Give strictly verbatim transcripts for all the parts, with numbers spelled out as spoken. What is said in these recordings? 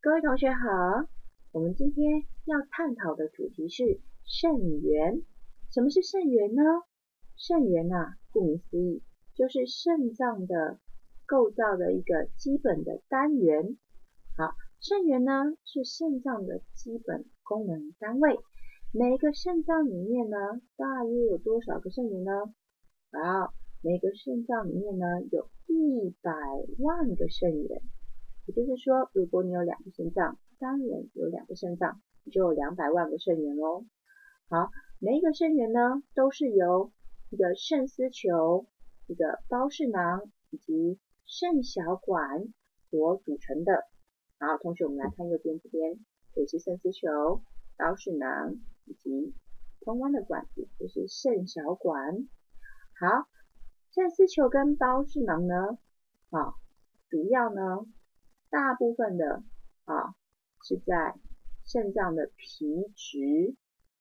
各位同学好，我们今天要探讨的主题是肾源。什么是肾源呢？肾源啊，顾名思义，就是肾脏的构造的一个基本的单元。好，肾源呢是肾脏的基本功能单位。每个肾脏里面呢，大约有多少个肾源呢？好，每个肾脏里面呢有一百万个肾源。也就是说，如果你有两个肾脏，当然有两个肾脏，你就有两百万个肾源咯。好，每一个肾源呢，都是由一个肾丝球、一个包氏囊以及肾小管所组成的。好，同学，我们来看右边这边，这里是肾丝球、包氏囊以及通弯的管子，就是肾小管。好，肾丝球跟包氏囊呢，啊，主要呢，大部分的啊是在肾脏的皮质，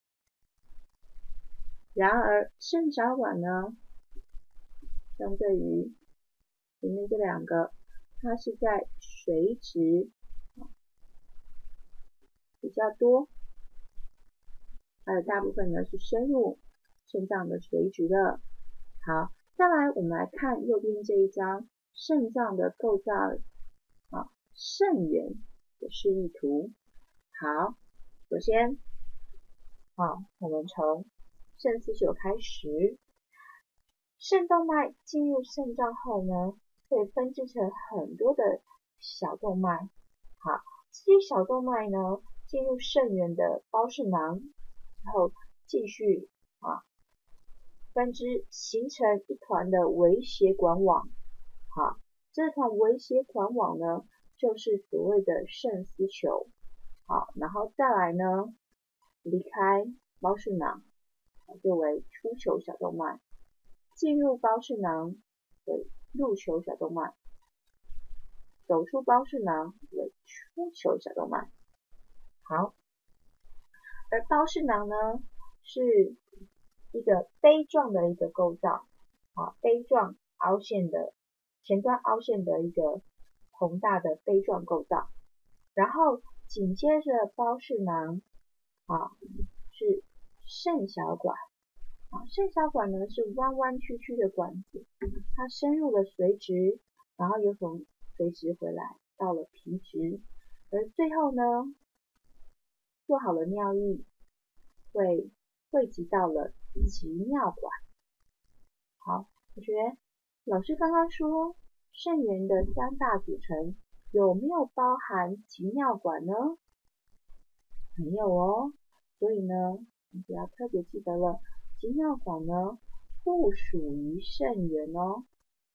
然而肾小管呢，相对于前面这两个，它是在髓质比较多，还有大部分呢是深入肾脏的髓质的。好，再来我们来看右边这一张肾脏的构造啊，肾源的示意图。好，首先，好，我们从肾丝球开始。肾动脉进入肾脏后呢，会分支成很多的小动脉。好，这些小动脉呢，进入肾源的包氏囊，然后继续啊分支形成一团的微血管网。好，这团微血管网呢，就是所谓的肾丝球。好，然后再来呢，离开包氏囊，就为出球小动脉，进入包氏囊为入球小动脉，走出包氏囊为出球小动脉。好，而包氏囊呢，是一个杯状的一个构造，啊，杯状凹陷的前端凹陷的一个宏大的杯状构造，然后紧接着包氏囊啊是肾小管，啊肾小管呢是弯弯曲曲的管子，它深入了髓质，然后又从髓质回来到了皮质，而最后呢做好了尿液会汇集到了集尿管。好，同学，老师刚刚说肾源的三大组成有没有包含集尿管呢？没有哦，所以呢，你就要特别记得了，集尿管呢不属于肾源哦。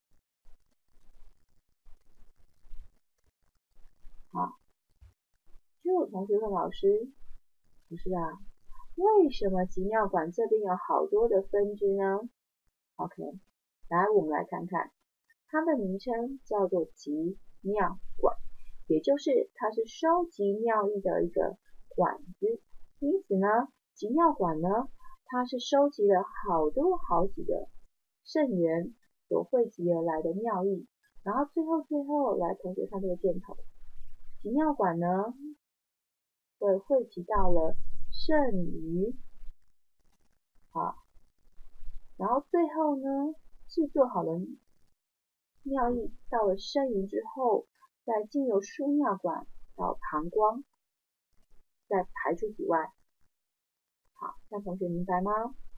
好，就有同学问老师，老师啊，为什么集尿管这边有好多的分支呢 ？OK， 来我们来看看，它的名称叫做集尿管，也就是它是收集尿液的一个管子。因此呢，集尿管呢，它是收集了好多好几个肾源所汇集而来的尿液，然后最后最后来同学看这个箭头，集尿管呢会汇集到了肾盂，好，然后最后呢制作好了尿液到了肾盂之后，再经由输尿管到膀胱，再排出体外。好，那同学明白吗？